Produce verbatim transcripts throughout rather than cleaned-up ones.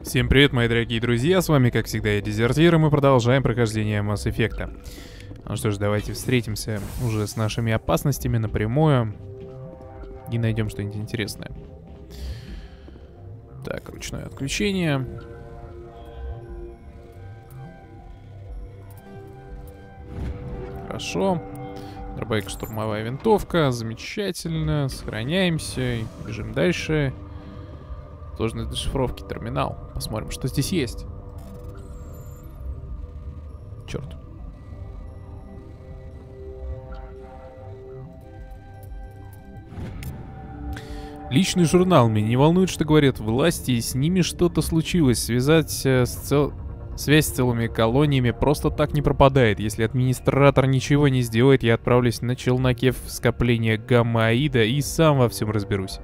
Всем привет, мои дорогие друзья, с вами, как всегда, я Дезертир, и мы продолжаем прохождение Mass Effect. Ну что ж, давайте встретимся уже с нашими опасностями напрямую и найдем что-нибудь интересное. Так, ручное отключение. Хорошо. Дробовик, штурмовая винтовка, замечательно, сохраняемся и бежим дальше. Сложность дешифровки, терминал. Посмотрим, что здесь есть. Черт. Личный журнал. Меня не волнует, что говорят власти, и с ними что-то случилось. Связать э, с цел... связь с целыми колониями просто так не пропадает. Если администратор ничего не сделает, я отправлюсь на челноке в скопление Гамма-Аида и сам во всем разберусь.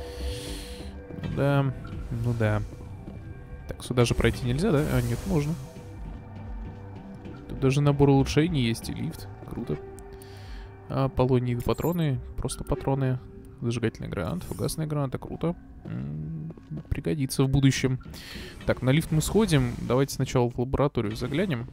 Да, ну да. Так, сюда же пройти нельзя, да? А, нет, можно. Тут даже набор улучшений есть и лифт. Круто. А, полониевые патроны. Просто патроны. Зажигательный гранат, фугасная граната. Круто. М-м, пригодится в будущем. Так, на лифт мы сходим. Давайте сначала в лабораторию заглянем.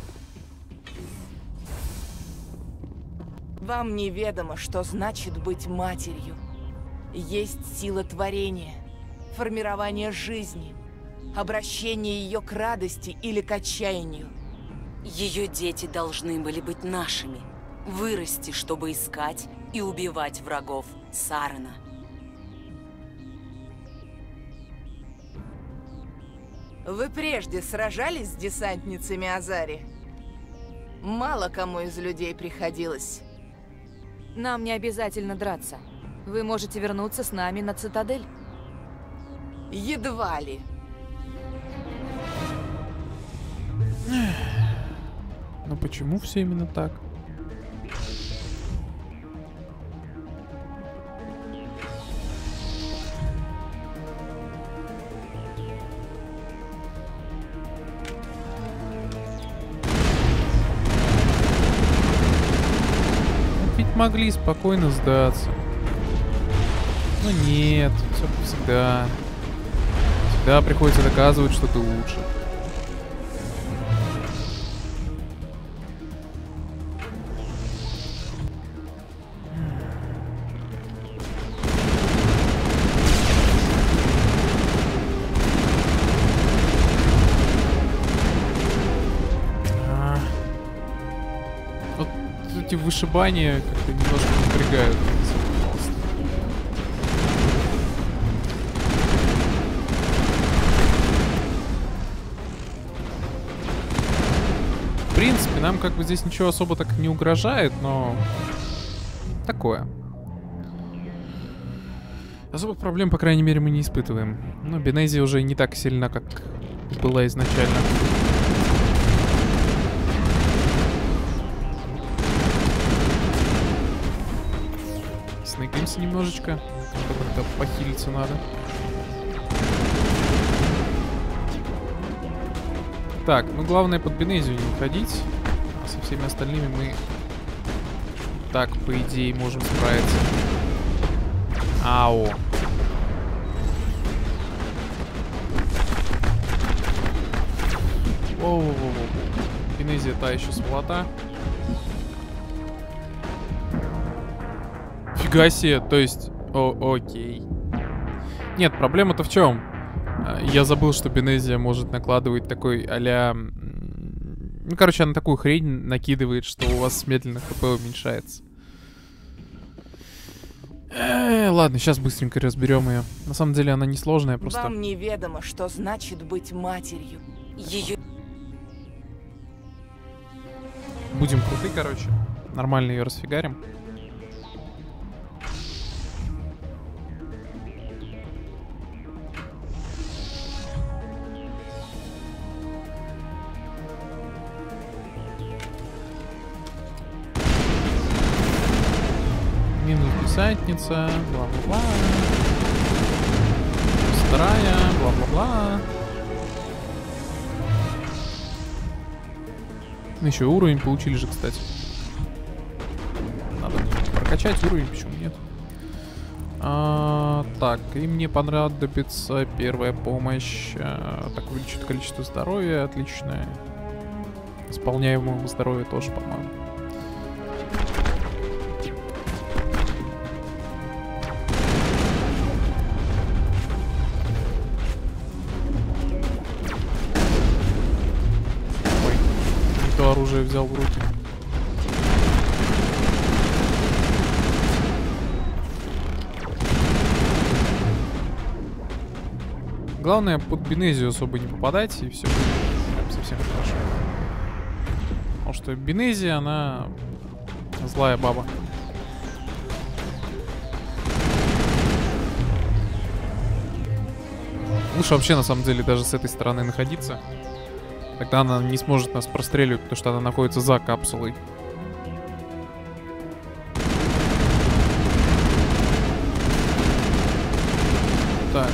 Вам неведомо, что значит быть матерью. Есть сила творения, формирование жизни, обращение ее к радости или к отчаянию. Ее дети должны были быть нашими. Вырасти, чтобы искать и убивать врагов Сарена. Вы прежде сражались с десантницами Азари? Мало кому из людей приходилось. Нам не обязательно драться. Вы можете вернуться с нами на Цитадель. Едва ли. Но почему все именно так? Ведь могли спокойно сдаться. Но нет, все как всегда. Всегда приходится доказывать, что ты лучше. А. Вот эти вышибания как-то немножко напрягают. В принципе, нам как бы здесь ничего особо так не угрожает, но такое. Особых проблем, по крайней мере, мы не испытываем. Но Бенезия уже не так сильна, как была изначально. Сныкаемся немножечко. Как-то похилиться надо. Так, ну главное под Бенезию не уходить. А со всеми остальными мы так, по идее, можем справиться. Ау. Воу-воу-воу. Бенезия та еще сволота. Фига себе, то есть... О, окей. Нет, проблема-то в чем? Я забыл, что Бенезия может накладывать такой а-ля... Ну, короче, она такую хрень накидывает, что у вас медленно ХП уменьшается. Э-э, ладно, сейчас быстренько разберем ее. На самом деле она несложная, просто... Вам неведомо, что значит быть матерью. Ее... Будем круты, короче. Нормально ее расфигарим. Минус десантница, бла-бла-бла. Вторая, бла-бла-бла. Еще уровень получили же, кстати. Надо прокачать уровень, почему нет? А, так, и мне понадобится первая помощь. А, так, увеличит количество здоровья, отлично. Исполняемого здоровья тоже, по-моему. Ой, не то оружие взял в руки. Главное, под Бенезию особо не попадать, и все будет совсем хорошо. Потому что Бенезия, она злая баба. Лучше вообще, на самом деле, даже с этой стороны находиться. Тогда она не сможет нас простреливать, потому что она находится за капсулой. Так.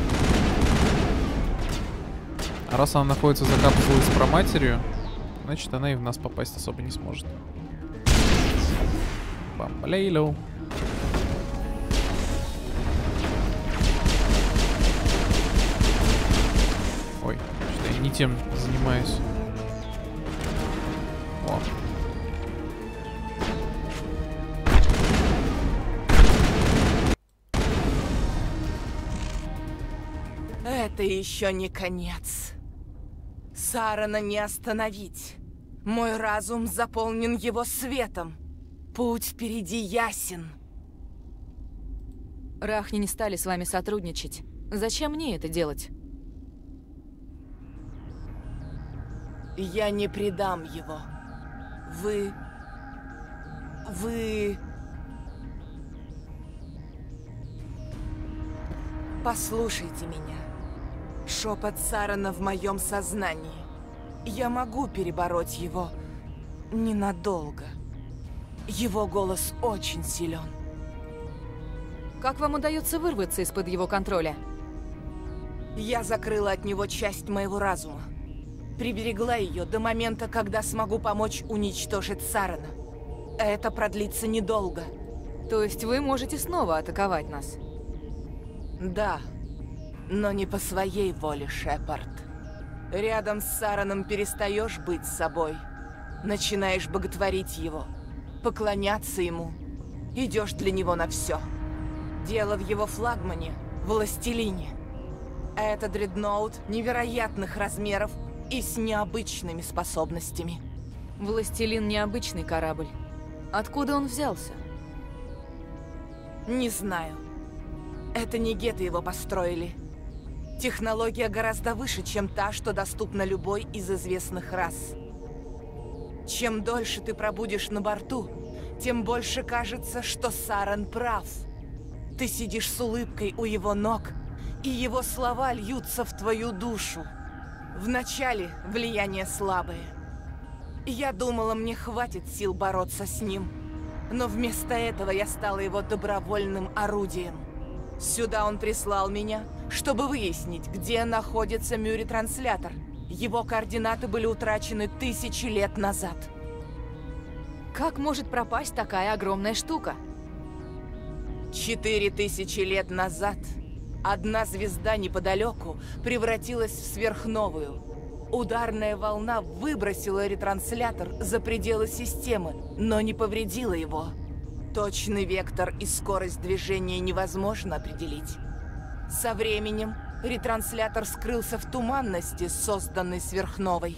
А раз она находится за капсулой с проматерью, значит, она и в нас попасть особо не сможет. Бамбалейло. Ой, что-то я не тем занимаюсь. О. Это еще не конец. Сарана не остановить. Мой разум заполнен его светом. Путь впереди ясен. Рахни не стали с вами сотрудничать. Зачем мне это делать? Я не предам его. Вы... Вы... Послушайте меня. Шепот Сарана в моем сознании. Я могу перебороть его ненадолго. Его голос очень силен. Как вам удается вырваться из-под его контроля? Я закрыла от него часть моего разума. Приберегла ее до момента, когда смогу помочь уничтожить Сарана. Это продлится недолго. То есть вы можете снова атаковать нас? Да, но не по своей воле, Шепард. Рядом с Сараном перестаешь быть собой. Начинаешь боготворить его, поклоняться ему. Идешь для него на все. Дело в его флагмане, Властелине. Это дредноут невероятных размеров и с необычными способностями. Властелин — необычный корабль. Откуда он взялся? Не знаю. Это не геты его построили. Технология гораздо выше, чем та, что доступна любой из известных рас. Чем дольше ты пробудешь на борту, тем больше кажется, что Саран прав. Ты сидишь с улыбкой у его ног, и его слова льются в твою душу. Вначале влияние слабое. Я думала, мне хватит сил бороться с ним, но вместо этого я стала его добровольным орудием. Сюда он прислал меня, чтобы выяснить, где находится Мюри-транслятор. Его координаты были утрачены тысячи лет назад. Как может пропасть такая огромная штука? Четыре тысячи лет назад одна звезда неподалеку превратилась в сверхновую. Ударная волна выбросила ретранслятор за пределы системы, но не повредила его. Точный вектор и скорость движения невозможно определить. Со временем ретранслятор скрылся в туманности, созданной сверхновой.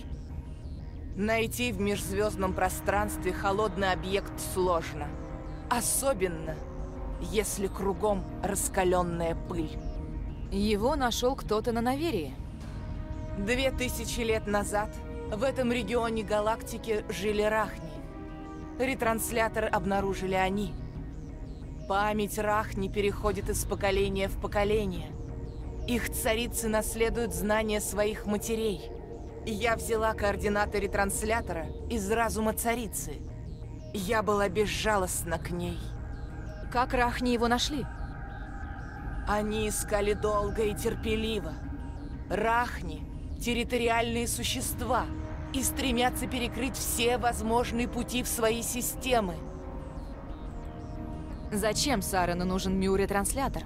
Найти в межзвездном пространстве холодный объект сложно. Особенно, если кругом раскаленная пыль. Его нашел кто-то на Наверии. Две тысячи лет назад в этом регионе галактики жили Рахни. Ретранслятор обнаружили они. Память Рахни переходит из поколения в поколение. Их царицы наследуют знания своих матерей. Я взяла координаты ретранслятора из разума царицы. Я была безжалостна к ней. Как Рахни его нашли? Они искали долго и терпеливо. Рахни — территориальные существа и стремятся перекрыть все возможные пути в свои системы. Зачем Сарану нужен Мю-ретранслятор?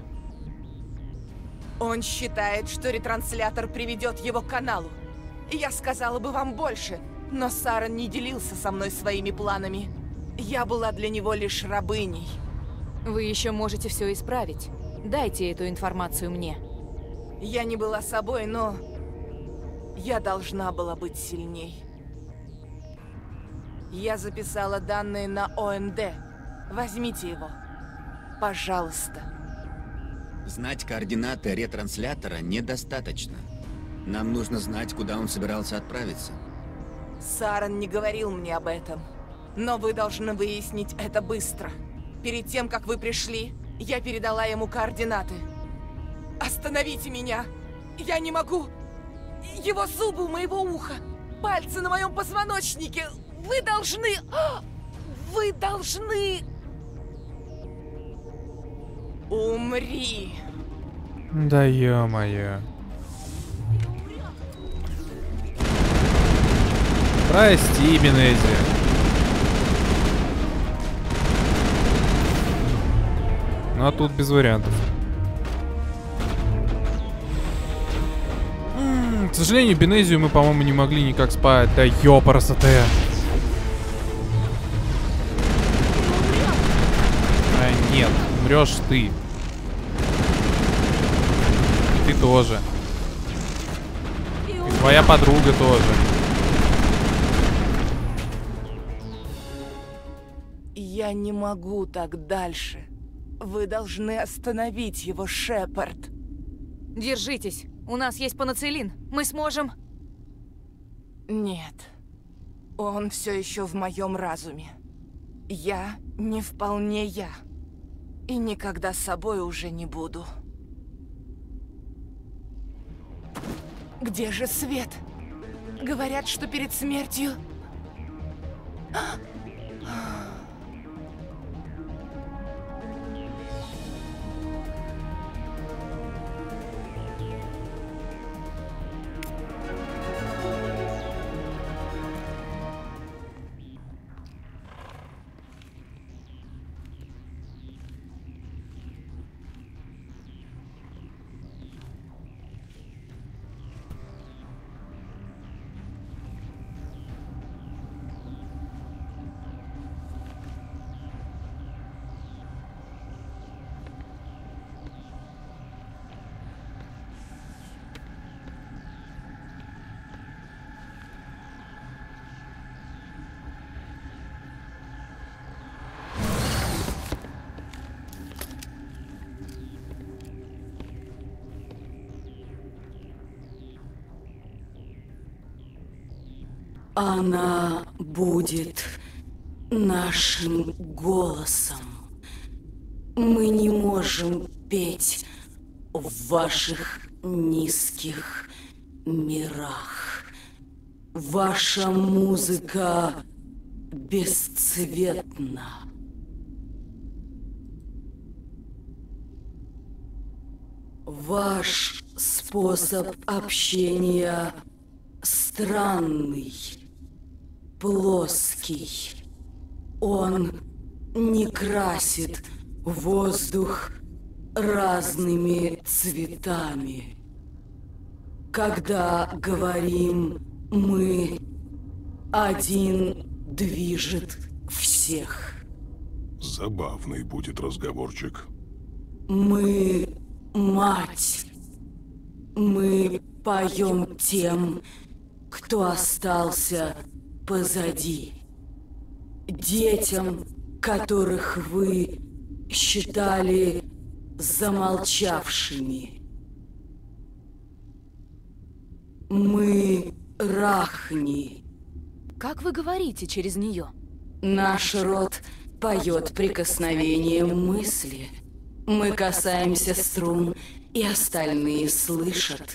Он считает, что ретранслятор приведет его к каналу. Я сказала бы вам больше, но Саран не делился со мной своими планами. Я была для него лишь рабыней. Вы еще можете все исправить. Дайте эту информацию мне. Я не была собой, но я должна была быть сильней. Я записала данные на О Н Д. Возьмите его. Пожалуйста. Знать координаты ретранслятора недостаточно. Нам нужно знать, куда он собирался отправиться. Саран не говорил мне об этом. Но вы должны выяснить это быстро. Перед тем, как вы пришли, я передала ему координаты. Остановите меня! Я не могу! Его зубы у моего уха! Пальцы на моем позвоночнике! Вы должны... Вы должны... Умри! Да ё-моё. Прости, Бенези. Ну а тут без вариантов. М-м, к сожалению, Бенезию мы, по-моему, не могли никак спать. Да ёпарасоте. А, нет, умрешь ты. И ты тоже. И твоя подруга тоже. Я не могу так дальше. Вы должны остановить его, Шепард. Держитесь. У нас есть панацелин. Мы сможем... Нет. Он все еще в моем разуме. Я не вполне я. И никогда собой уже не буду. Где же свет? Говорят, что перед смертью... Она будет нашим голосом. Мы не можем петь в ваших низких мирах. Ваша музыка бесцветна. Ваш способ общения странный, плоский. Он не красит воздух разными цветами. Когда говорим мы, один движет всех. Забавный будет разговорчик. Мы мать. Мы поем тем, кто остался позади. Детям, которых вы считали замолчавшими. Мы Рахни. Как вы говорите через нее? Наш род поет прикосновением мысли. Мы касаемся струн, и остальные слышат.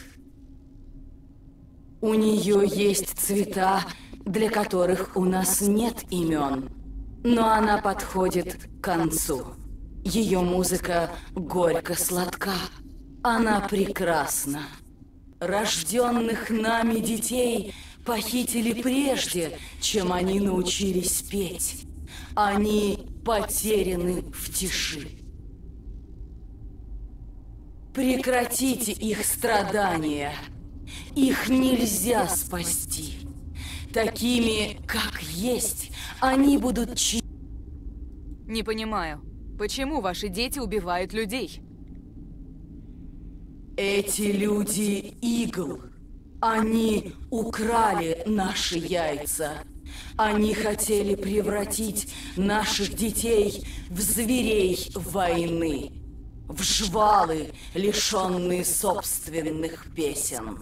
У нее есть цвета, для которых у нас нет имен, но она подходит к концу. Ее музыка горько-сладка. Она прекрасна. Рожденных нами детей похитили прежде, чем они научились петь. Они потеряны в тиши. Прекратите их страдания. Их нельзя спасти. Такими, как есть, они будут чи... Не понимаю, почему ваши дети убивают людей? Эти люди игл. Они украли наши яйца. Они хотели превратить наших детей в зверей войны, в жвалы, лишенные собственных песен.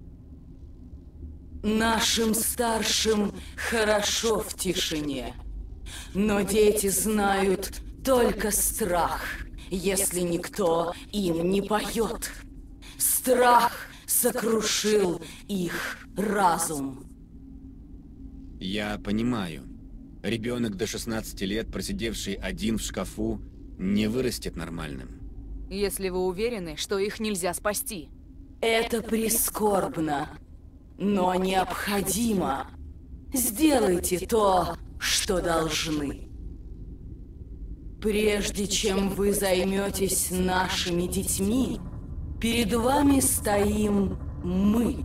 Нашим старшим хорошо в тишине, но дети знают только страх, если никто им не поет. Страх сокрушил их разум. Я понимаю. Ребенок до шестнадцати лет, просидевший один в шкафу, не вырастет нормальным. Если вы уверены, что их нельзя спасти. Это прискорбно, но необходимо. Сделайте то, что должны. Прежде чем вы займетесь нашими детьми, перед вами стоим мы.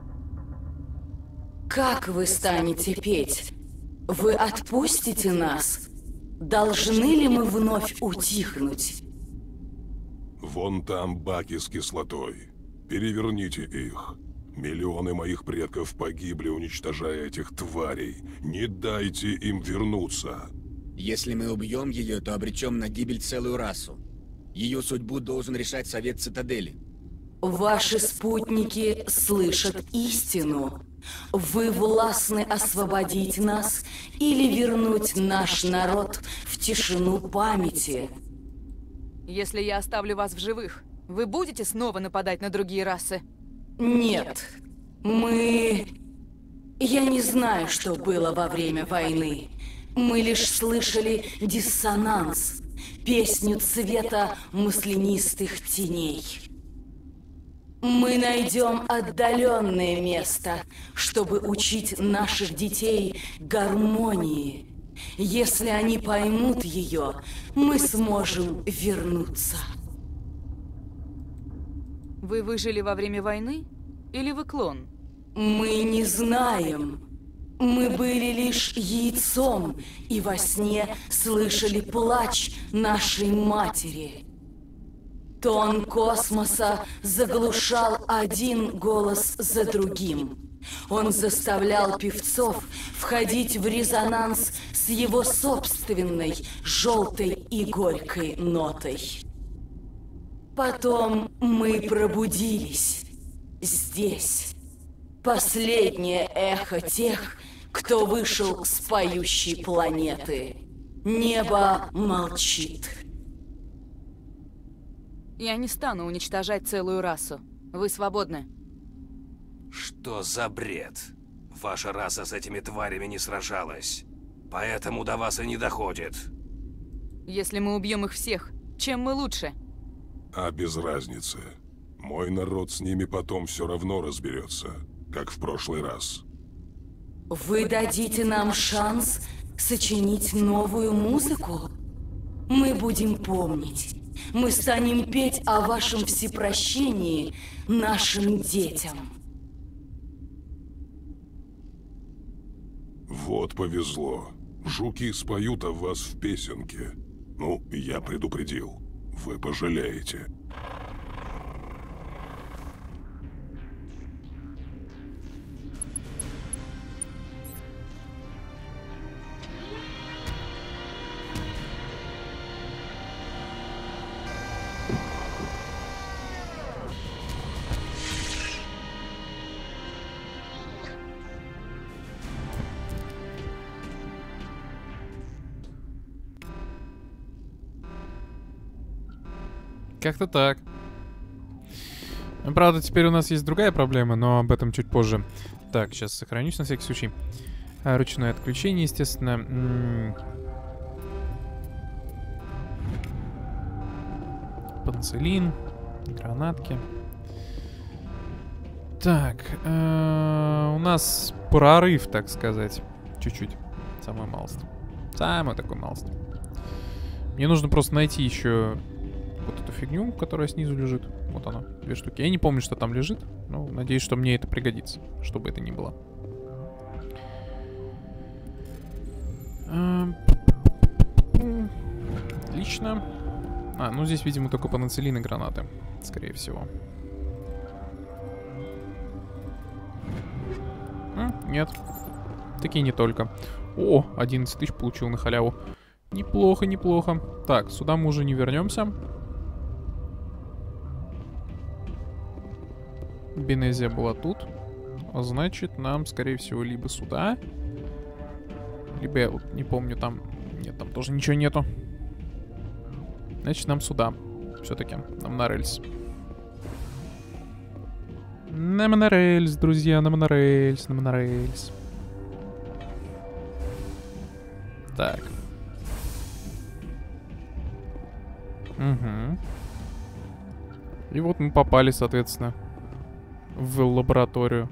Как вы станете петь? Вы отпустите нас? Должны ли мы вновь утихнуть? Вон там баки с кислотой. Переверните их. Миллионы моих предков погибли, уничтожая этих тварей. Не дайте им вернуться. Если мы убьем ее, то обречем на гибель целую расу. Ее судьбу должен решать Совет Цитадели. Ваши спутники слышат истину. Вы властны освободить нас или вернуть наш народ в тишину памяти. Если я оставлю вас в живых, вы будете снова нападать на другие расы? Нет, мы... Я не знаю, что было во время войны. Мы лишь слышали диссонанс, песню цвета маслянистых теней. Мы найдем отдаленное место, чтобы учить наших детей гармонии. Если они поймут ее, мы сможем вернуться. Вы выжили во время войны? Или вы клон? Мы не знаем. Мы были лишь яйцом, и во сне слышали плач нашей матери. Тон космоса заглушал один голос за другим. Он заставлял певцов входить в резонанс с его собственной желтой и горькой нотой. Потом мы пробудились здесь. Последнее эхо тех, кто вышел с поющей планеты. Небо молчит. Я не стану уничтожать целую расу. Вы свободны. Что за бред? Ваша раса с этими тварями не сражалась. Поэтому до вас и не доходит. Если мы убьем их всех, чем мы лучше? А без разницы. Мой народ с ними потом все равно разберется, как в прошлый раз. Вы дадите нам шанс сочинить новую музыку? Мы будем помнить. Мы станем петь о вашем всепрощении нашим детям. Вот повезло. Жуки споют о вас в песенке. Ну, я предупредил. Вы пожалеете. Как-то так. Правда, теперь у нас есть другая проблема, но об этом чуть позже. Так, сейчас сохранюсь на всякий случай. А, ручное отключение, естественно. М-м- Панцелин, гранатки. Так, э- у нас прорыв, так сказать. Чуть-чуть. Самый малость. Самый такой малость. Мне нужно просто найти еще вот эту фигню, которая снизу лежит. Вот она, две штуки. Я не помню, что там лежит, но надеюсь, что мне это пригодится, что бы это ни было. Отлично. А, ну здесь, видимо, только панацелин и гранаты, скорее всего. М, нет. Такие не только. О, одиннадцать тысяч получил на халяву. Неплохо, неплохо. Так, сюда мы уже не вернемся. Бенезия была тут. А значит, нам, скорее всего, либо сюда. Либо я вот не помню, там... Нет, там тоже ничего нету. Значит, нам сюда. Все-таки. Нам на рельс. Нам на рельс, друзья. Нам на рельс. Нам на рельс. Так. Угу. И вот мы попали, соответственно, в лабораторию.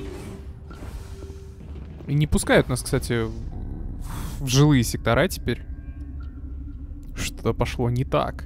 И не пускают нас, кстати, в жилые сектора теперь. Что-то пошло не так.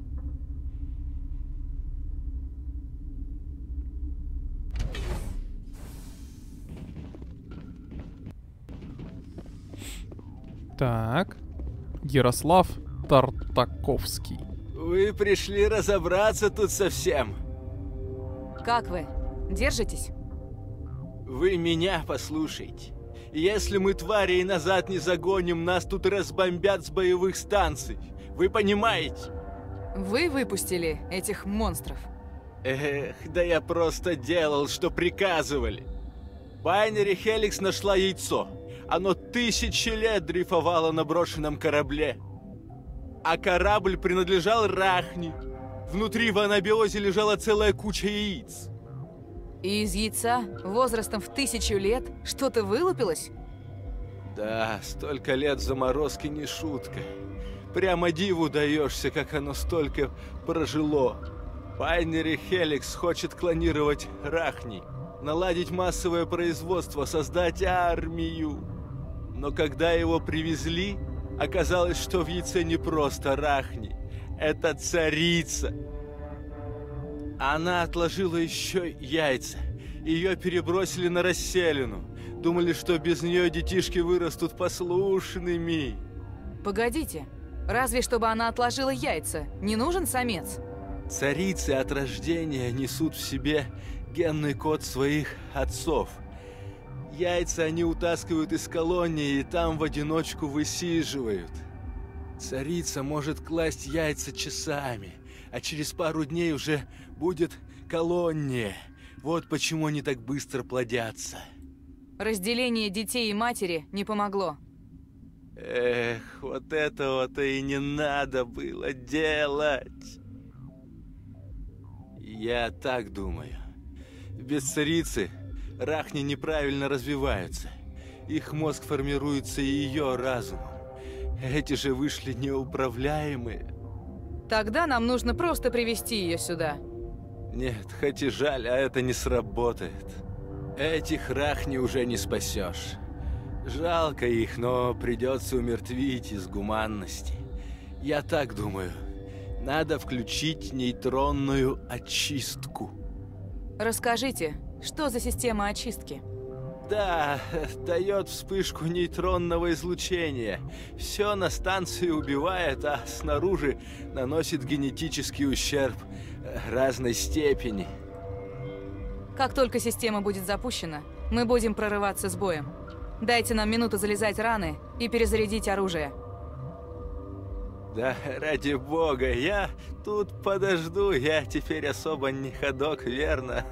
Так. Ярослав Тартаковский. Вы пришли разобраться тут со всем. Как вы? Держитесь? Вы меня послушайте. Если мы тварей назад не загоним, нас тут разбомбят с боевых станций. Вы понимаете? Вы выпустили этих монстров. Эх, да я просто делал, что приказывали. Байнери Хеликс нашла яйцо. Оно тысячи лет дрейфовало на брошенном корабле. А корабль принадлежал Рахни. Внутри в анабиозе лежала целая куча яиц. И из яйца возрастом в тысячу лет что-то вылупилось? Да, столько лет заморозки не шутка. Прямо диву даешься, как оно столько прожило. Байнери Хеликс хочет клонировать Рахни, наладить массовое производство, создать армию. Но когда его привезли, оказалось, что в яйце не просто Рахни. Это царица. Она отложила еще яйца. Ее перебросили на расселину. Думали, что без нее детишки вырастут послушными. Погодите, разве чтобы она отложила яйца, не нужен самец? Царицы от рождения несут в себе генный код своих отцов. Яйца они утаскивают из колонии и там в одиночку высиживают. Царица может класть яйца часами, а через пару дней уже будет колония. Вот почему они так быстро плодятся. Разделение детей и матери не помогло. Эх, вот этого-то и не надо было делать. Я так думаю. Без царицы Рахни неправильно развиваются. Их мозг формируется и ее разумом. Эти же вышли неуправляемые. Тогда нам нужно просто привести ее сюда. Нет, хоть и жаль, а это не сработает. Этих Рахни уже не спасешь. Жалко их, но придется умертвить из гуманности. Я так думаю. Надо включить нейтронную очистку. Расскажите, что за система очистки? Да, дает вспышку нейтронного излучения. Все на станции убивает, а снаружи наносит генетический ущерб разной степени. Как только система будет запущена, мы будем прорываться с боем. Дайте нам минуту залезать раны и перезарядить оружие. Да, ради бога, я тут подожду, я теперь особо не ходок, верно?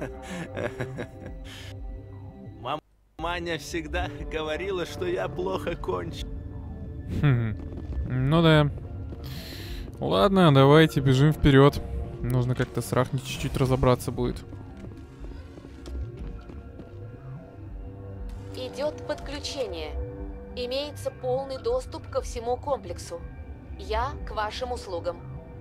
Мама Маня всегда говорила, что я плохо кончу. Хм. Ну да. Ладно, давайте бежим вперед. Нужно как-то с Рахни чуть-чуть разобраться будет. Идет подключение. Имеется полный доступ ко всему комплексу. Я к вашим услугам.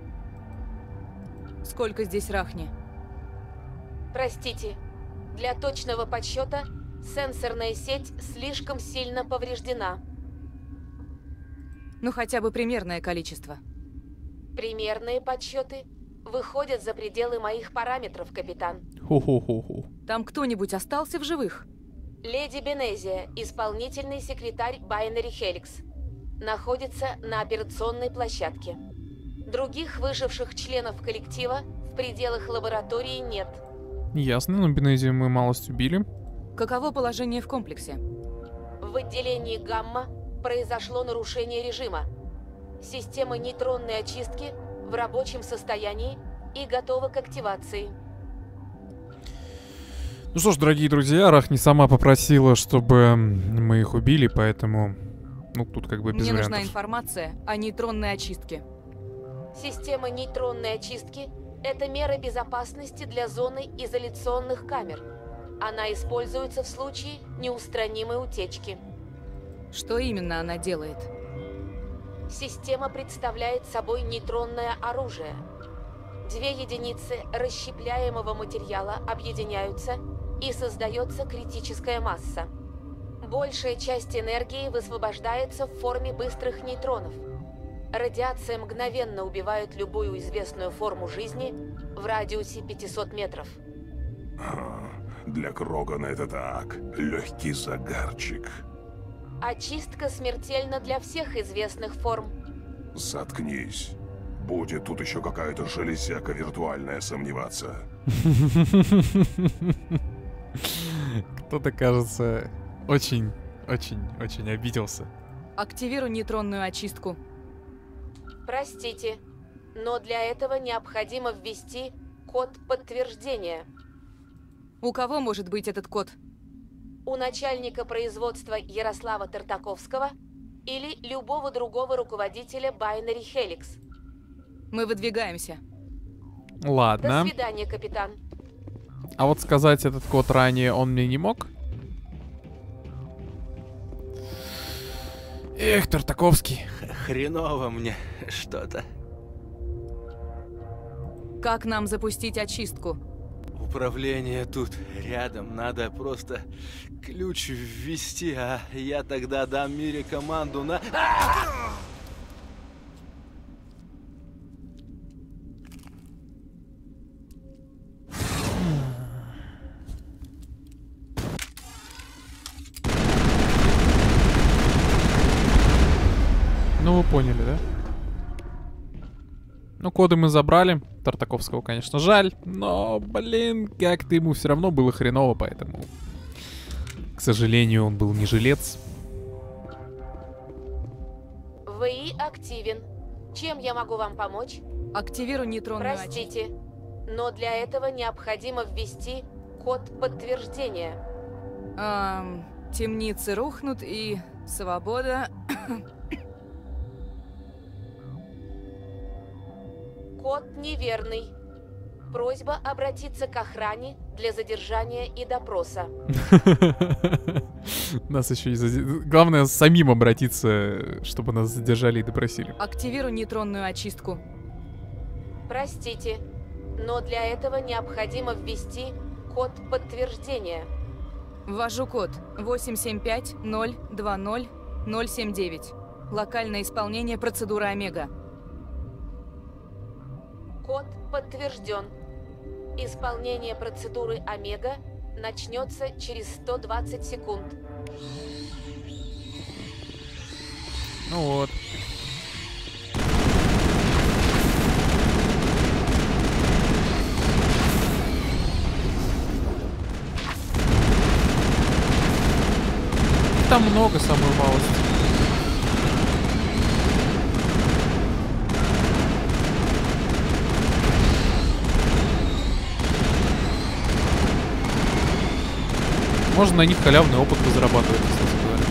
Сколько здесь Рахни? Простите, для точного подсчета сенсорная сеть слишком сильно повреждена. Ну хотя бы примерное количество. Примерные подсчеты выходят за пределы моих параметров, капитан. Хо-хо-хо-хо. Там кто-нибудь остался в живых? Леди Бенезия, исполнительный секретарь Binary Helix, находится на операционной площадке. Других выживших членов коллектива в пределах лаборатории нет. Ясно, но Бенезию мы малость убили. Каково положение в комплексе? В отделении Гамма произошло нарушение режима. Система нейтронной очистки в рабочем состоянии и готова к активации. Ну что ж, дорогие друзья, Арахни сама попросила, чтобы мы их убили, поэтому... Ну, тут как бы без Мне вариантов. нужна информация о нейтронной очистке. Система нейтронной очистки – это мера безопасности для зоны изоляционных камер. Она используется в случае неустранимой утечки. Что именно она делает? Система представляет собой нейтронное оружие. Две единицы расщепляемого материала объединяются, и создается критическая масса. Большая часть энергии высвобождается в форме быстрых нейтронов. Радиация мгновенно убивает любую известную форму жизни в радиусе пятисот метров. А, для Крогана это так, легкий загарчик. Очистка смертельна для всех известных форм. Заткнись. Будет тут еще какая-то железяка виртуальная сомневаться. Кто-то, кажется, очень, очень, очень обиделся. Активируй нейтронную очистку. Простите, но для этого необходимо ввести код подтверждения. У кого может быть этот код? У начальника производства Ярослава Тартаковского или любого другого руководителя Binary Helix. Мы выдвигаемся. Ладно. До свидания, капитан. А вот сказать этот код ранее он мне не мог? Эх, Тартаковский. Хреново мне что-то. Как нам запустить очистку? Управление тут рядом, надо просто ключ ввести, а я тогда дам Мире команду на... Ну, вы поняли, да? Ну, коды мы забрали. Тартаковского, конечно, жаль. Но, блин, как-то ему все равно было хреново, поэтому... К сожалению, он был не жилец. ВИ активен. Чем я могу вам помочь? Активируй нейтронную очистку. Простите, но для этого необходимо ввести код подтверждения. Эм, темницы рухнут и свобода... Код неверный. Просьба обратиться к охране для задержания и допроса. Нас еще и задержали. Главное, самим обратиться, чтобы нас задержали и допросили. Активируй нейтронную очистку. Простите, но для этого необходимо ввести код подтверждения. Ввожу код восемь семь пять ноль два ноль ноль семь девять. Локальное исполнение процедуры Омега. Код подтвержден. Исполнение процедуры Омега начнется через сто двадцать секунд. Ну вот. Там много, самую малость. Можно на них халявный опыт зарабатывать, кстати говоря.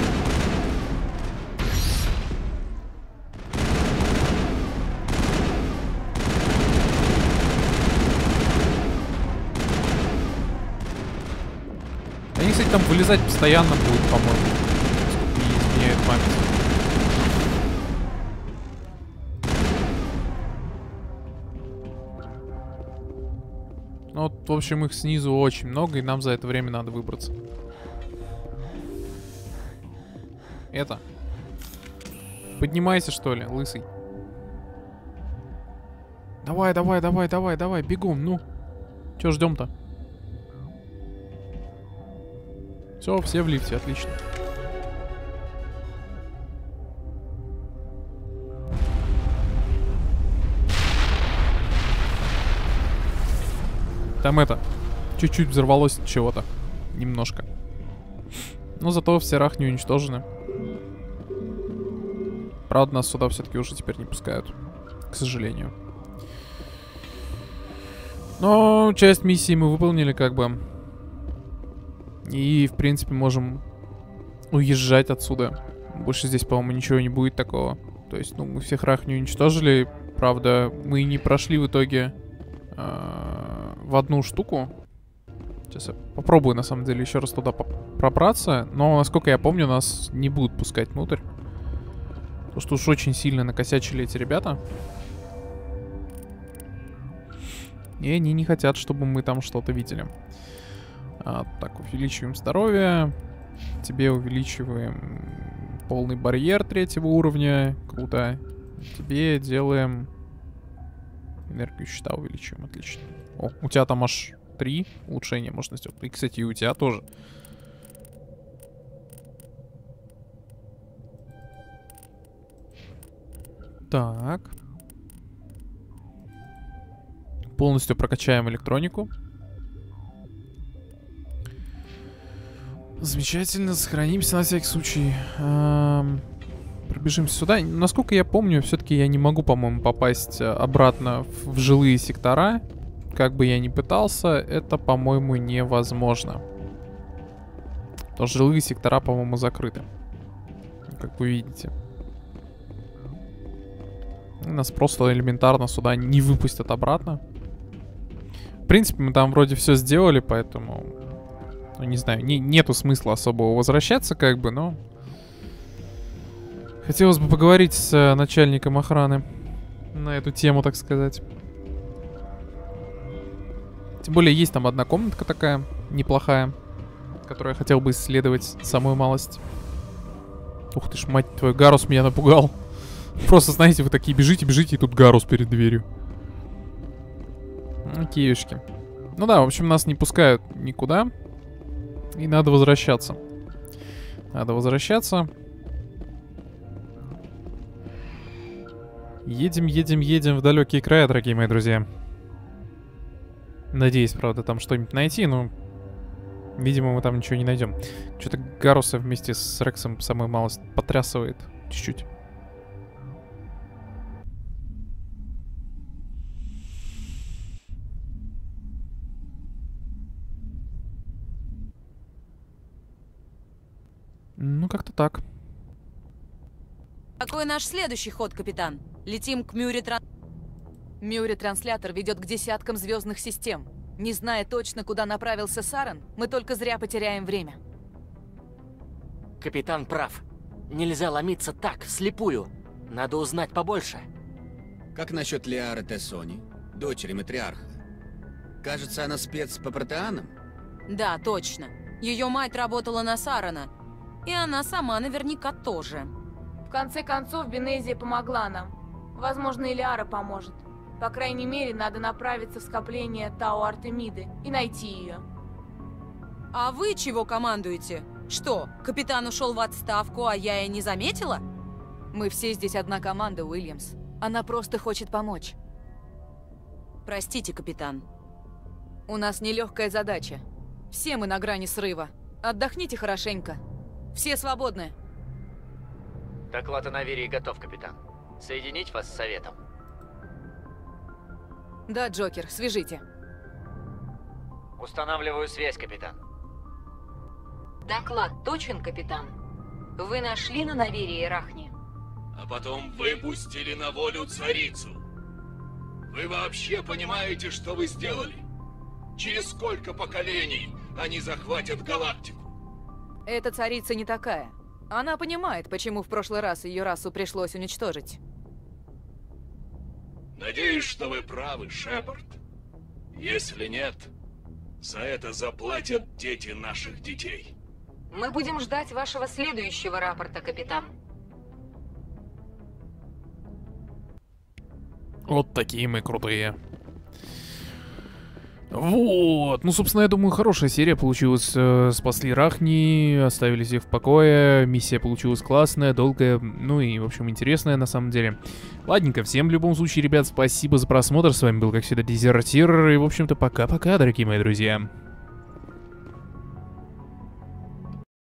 Они, кстати, там вылезать постоянно будут, по-моему. Насколько не изменяет память. Ну вот, в общем, их снизу очень много, и нам за это время надо выбраться. Это. Поднимайся, что ли, лысый. Давай, давай, давай, давай, давай, бегом, ну. Чё ждем-то? Все, все в лифте, отлично. Там это, чуть-чуть взорвалось чего-то. Немножко. Но зато все рахни уничтожены. Правда, нас сюда все-таки уже теперь не пускают. К сожалению. Но часть миссии мы выполнили как бы. И, в принципе, можем уезжать отсюда. Больше здесь, по-моему, ничего не будет такого. То есть, ну, мы всех рахни уничтожили. Правда, мы не прошли в итоге э, в одну штуку. Сейчас я попробую, на самом деле, еще раз туда пробраться. Но, насколько я помню, нас не будут пускать внутрь. Потому что уж очень сильно накосячили эти ребята. И они не хотят, чтобы мы там что-то видели. А, так, увеличиваем здоровье. Тебе увеличиваем полный барьер третьего уровня. Круто. Тебе делаем... Энергию щита увеличиваем. Отлично. О, у тебя там аж три улучшения можно сделать. И, кстати, и у тебя тоже. Так. Полностью прокачаем электронику. Замечательно, сохранимся на всякий случай. Эм, пробежимся сюда. Насколько я помню, все-таки я не могу, по-моему, попасть обратно в, в жилые сектора. Как бы я ни пытался, это, по-моему, невозможно. Потому что жилые сектора, по-моему, закрыты. Как вы видите. Нас просто элементарно сюда не выпустят обратно. В принципе, мы там вроде все сделали, поэтому... Ну, не знаю, не, нету смысла особого возвращаться, как бы, но... Хотелось бы поговорить с э, начальником охраны на эту тему, так сказать. Тем более, есть там одна комнатка такая, неплохая, которую я хотел бы исследовать самую малость. Ух ты ж, мать твою, Гарус меня напугал. Просто, знаете, вы такие бежите, бежите, и тут Гарус перед дверью. Окейушки. Ну да, в общем, нас не пускают никуда. И надо возвращаться. Надо возвращаться. Едем, едем, едем в далекие края, дорогие мои друзья. Надеюсь, правда, там что-нибудь найти, но... Видимо, мы там ничего не найдем. Что-то Гаруса вместе с Рексом самую малость потрясывает. Чуть-чуть. Ну, как-то так. Какой наш следующий ход, капитан? Летим к Мюри Тран... Мюри-транслятор ведет к десяткам звездных систем. Не зная точно, куда направился Саран, мы только зря потеряем время. Капитан прав. Нельзя ломиться так, вслепую. Надо узнать побольше. Как насчет Лиары Тессони, дочери матриарха? Кажется, она спец по протеанам? Да, точно. Ее мать работала на Сарана. И она сама наверняка тоже. В конце концов, Бенезия помогла нам. Возможно, и Лиара поможет. По крайней мере, надо направиться в скопление Тау Артемиды и найти ее. А вы чего командуете? Что, капитан ушел в отставку, а я и не заметила? Мы все здесь одна команда, Уильямс. Она просто хочет помочь. Простите, капитан. У нас нелегкая задача. Все мы на грани срыва. Отдохните хорошенько. Все свободны. Доклад о Наверии готов, капитан. Соединить вас с советом? Да, Джокер, свяжите. Устанавливаю связь, капитан. Доклад точен, капитан. Вы нашли на Наверии Рахни? А потом выпустили на волю царицу. Вы вообще понимаете, что вы сделали? Через сколько поколений они захватят галактику? Эта царица не такая. Она понимает, почему в прошлый раз ее расу пришлось уничтожить. Надеюсь, что вы правы, Шепард. Если нет, за это заплатят дети наших детей. Мы будем ждать вашего следующего рапорта, капитан. Вот такие мы крутые. Вот, ну, собственно, я думаю, хорошая серия получилась. Э, спасли Рахни, оставили всех в покое. Миссия получилась классная, долгая, ну и, в общем, интересная на самом деле. Ладненько, всем в любом случае, ребят, спасибо за просмотр. С вами был, как всегда, Дезертир. И, в общем-то, пока-пока, дорогие мои друзья.